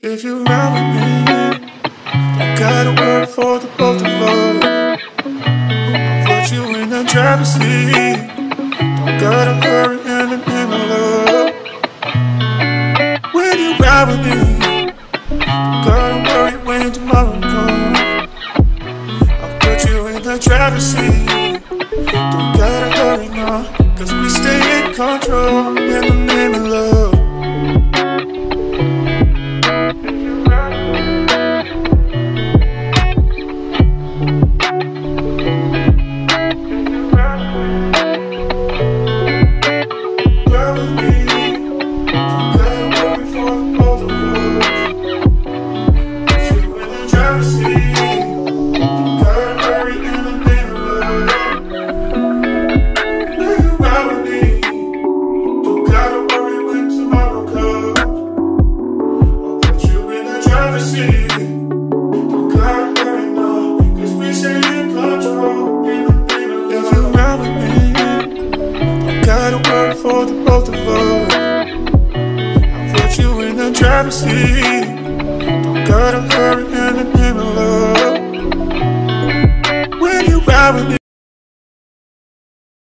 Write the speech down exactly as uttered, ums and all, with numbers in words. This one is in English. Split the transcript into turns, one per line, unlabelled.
If you ride with me, don't gotta work for the both of us. I'll put you in the driver's seat. Don't gotta hurry in the middle of. When you ride with me, don't gotta worry when tomorrow comes. I'll put you in the driver's seat. Don't gotta hurry now, cause we stay in control in the name of love. For the both of us, I'll put you in the driver's seat. Don't gotta hurry in